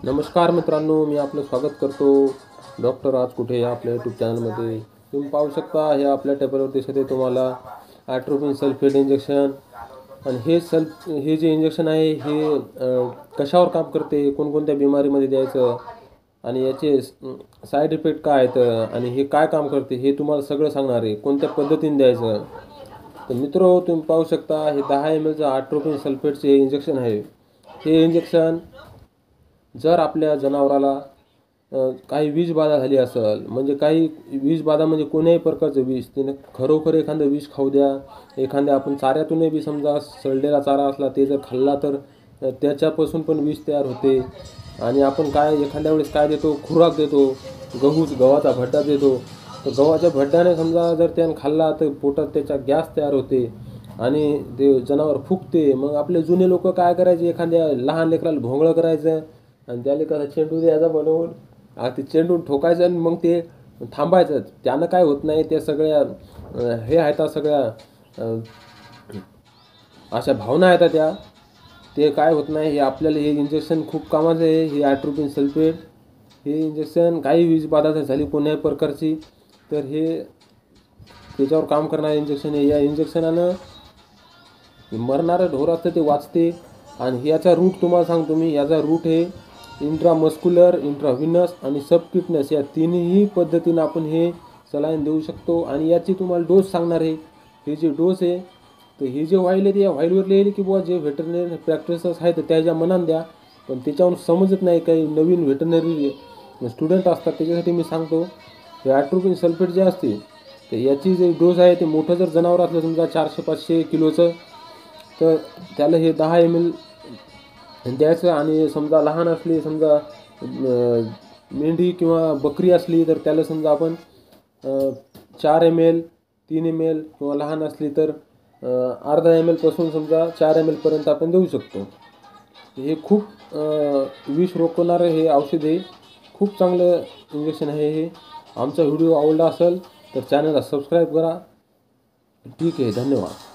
नमस्कार मित्रांनो, मी आपलं स्वागत करतो डॉक्टर राज कुठे या आपल्या यूट्यूब चॅनलमध्ये. तुम्ही पाहू शकता हे आपल्या टेबलवर दिसत आहे तुम्हाला ॲट्रोपिन सल्फेट इंजेक्शन. आणि हे जे इंजेक्शन आहे हे कशावर काम करते, कोणकोणत्या बिमारीमध्ये द्यायचं आणि याचे साईड इफेक्ट काय आहेत आणि हे काय काम करते हे तुम्हाला सगळं सांगणार आहे, कोणत्या पद्धतीने द्यायचं. तर मित्र, तुम्ही पाहू शकता हे 10 ml ॲट्रोपिन सल्फेटचे इंजेक्शन आहे. हे इंजेक्शन जर आपल्या जनावराला काही विषबाधा झाली असेल, म्हणजे काही विषबाधा म्हणजे कोण्याही प्रकारचं विष, त्याने खरोखर एखादं विष खाऊ द्या, एखाद्या आपण चाऱ्यातूनही बी समजा सडलेला चारा असला ते जर खाल्ला तर त्याच्यापासून पण विष तयार होते. आणि आपण काय एखाद्या वेळेस काय देतो, खुराक देतो, गव्हाचा भड्डा देतो. तर गव्हाच्या भड्ड्याने समजा जर त्यानं खाल्ला तर पोटात त्याचा गॅस तयार होते आणि ते जनावर फुगते. मग आपले जुने लोक काय करायचे, एखाद्या लहान लेकराला भोंगळं करायचं आणि त्याला कसा चेंडू द्यायचा बनवून ते चेंडून ठोकायचं आणि मग ते थांबायचं. त्यानं काय होत नाही, त्या सगळ्या हे आहेत सगळ्या अशा भावना आहेत त्या, ते काय होत नाही. हे आपल्याला हे इंजेक्शन खूप कामाचं आहे. हे ॲट्रोपिन सल्फेट हे इंजेक्शन काही विषबाधा झाली कोण्याही प्रकारची तर हे त्याच्यावर काम करणारं इंजेक्शन आहे. या इंजेक्शनानं मरणारं ढोर असतं ते वाचते. आणि याचा रूट तुम्हाला सांगतो मी, याचा रूट हे इंट्रामस्क्युलर, इंट्राव्हिनस आणि सबक्युटनस या तिन्ही पद्धतीनं आपण हे सलाईन देऊ शकतो. आणि याची तुम्हाला डोस सांगणार आहे. हे जे डोस आहे तर हे जे व्हाईल आहे ते या व्हाईलवर लिहिले की बुवा जे व्हेटरनरी प्रॅक्टिसर्स आहेत त्याच्या मनानं द्या. पण त्याच्यावरून समजत नाही, काही नवीन व्हेटरनरी स्टुडंट असतात त्याच्यासाठी मी सांगतो. हे ॲट्रोपिन सल्फेट जे असते तर याची जे डोस आहे ते मोठं जर जनावर असलं समजा 400-500 किलोचं तर त्याला हे 10 ml द्यायचं. आणि समजा लहान असली, समजा मेंढी किंवा बकरी असली तर त्याला समजा आपण 4 ml, 3 ml किंवा लहान असली तर अर्धा ml पासून समजा 4 ml पर्यंत आपण देऊ शकतो. हे खूप विष रोखणारं हे औषध आहे. खूप चांगलं इंजेक्शन आहे हे. आमचा व्हिडिओ आवडला असेल तर चॅनलला सबस्क्राईब करा. ठीक आहे, धन्यवाद.